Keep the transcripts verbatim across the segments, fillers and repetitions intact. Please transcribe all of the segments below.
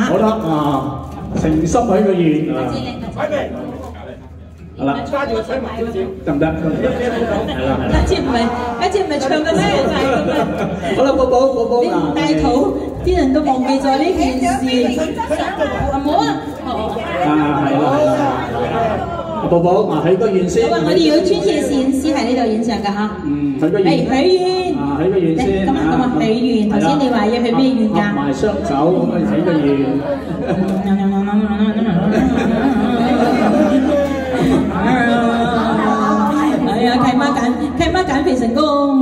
好啦，啊，誠心許個願啊。 準備。 好啦， 抓住個水埋少少， 得唔得？係啦，係啦。 一節唔係一節唔係唱嘅咩？ 好啦，寶寶寶寶你唔帶肚，啲人都忘記咗呢件事。唔好啊！ 啊，係啦係啦。寶寶啊，許個願先。 好啊，我哋有專業攝影師喺呢度影相㗎嚇。 嗯，許個願。 誒，許願。 啊，許個願先。 咁啊咁啊，許願。頭先你話要許咩願㗎？ 合埋雙手咁啊，許個願。 哎呀，契媽減契媽減肥成功。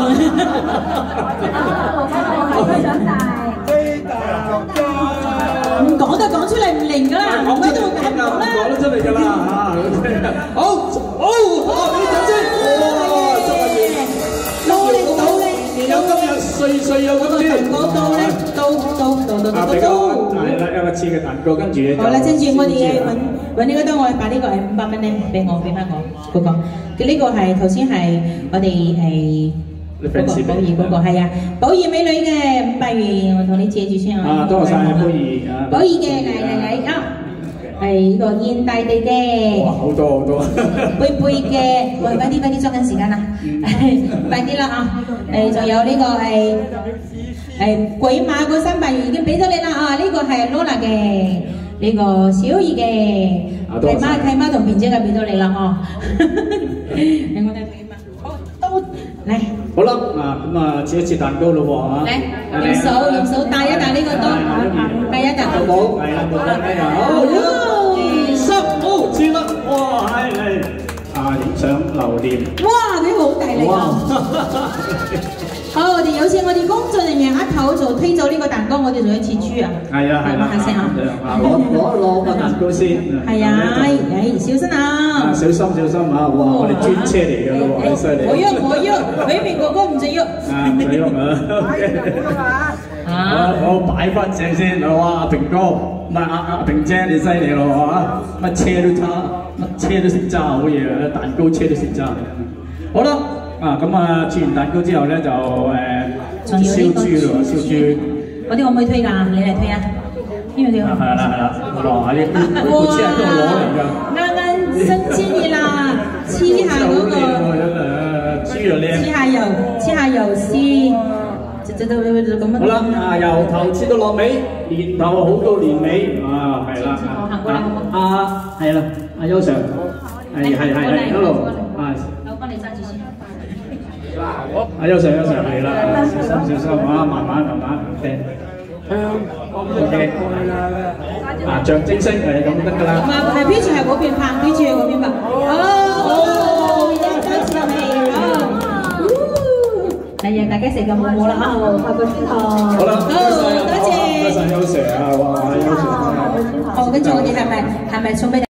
唔講就講出嚟唔靈㗎啦，唔喺度講唔講啦， 講得出嚟㗎啦嚇。好，好，好，俾啲掌聲。哇，真係努力努力，年有今日，歲歲有今朝。 嗰度咧，到到到到到到。 係啦，一個切嘅蛋糕，跟住咧就。 好啦，跟住我哋揾揾呢個燈，我把呢個係五百蚊咧，俾我俾翻我嗰個。佢呢個係頭先係我哋係。嗰個寶儀嗰個係啊，寶儀美女嘅五百元，我同你借住先啊。 啊，多謝寶儀啊。 寶儀嘅嚟嚟嚟啊，係呢個現大地嘅。 哇，好多好多。 貝貝嘅，喂，快啲快啲捉緊時間啦，快啲啦啊！誒，仲有呢個係誒鬼馬嗰三百元已經俾咗你啦啊！呢個係 Lola 嘅，呢個小儀嘅，契媽契媽同平姐嘅俾咗你啦哦。你我睇契媽，好都嚟。 好啦，啊咁啊切一切蛋糕咯喎嚇。 嚟，用手用手帶一帶呢個刀，帶一帶。 好冇？係啦，冇得咩啊？好，二十，好，切啦！哇，係係，啊影相留念。 哇，你好大力啊！好，我哋有請我哋工作人員一頭就推走呢個蛋糕，我哋仲要切豬啊！ 係啊係啦， 下先啊！ 攞攞攞個蛋糕先。 係啊，誒小心啊！ 小心小心啊！哇，我哋專車嚟㗎咯喎，犀利！ 我喐我喐，偉明哥哥唔使喐。 啊，唔使喐啊！啊，我擺翻正先，哇！阿平哥，唔係阿阿平姐，你犀利咯嚇！乜車都揸，乜車都識揸，好嘢啊！蛋糕車都識揸。好啦。啊，咁啊，切完蛋糕之後咧就誒燒豬咯，燒豬。 嗰啲可唔可以推㗎？你嚟推啊！邊個推啊？ 係啦係啦，哇！呢呢部車係邊度攞嚟㗎？啱啱新鮮熱啦，黐下嗰個。 豬又靚。 黐下油，黐下油絲，就就就就咁樣。 好啦，啊由頭切到落尾，年頭好到年尾，啊係啦。 行過嚟好冇？ 啊係啦，阿優 Sir，係係係係，一路啊。 我幫你揸住先。 阿優 Sir 優 Sir 係啦，小心小心啊，慢慢慢慢聽。OK， 啊象徵式係咁得㗎啦。 唔係，係標住係嗰邊拍，標住係嗰邊拍。哦，而家開始落嚟哦。係啊，大家食個冇冇啦啊，拍個磚頭。 好啦， 好，多謝。 多謝優 Sir 啊，哇，優 Sir。 哦，跟住我哋係咪係咪送俾？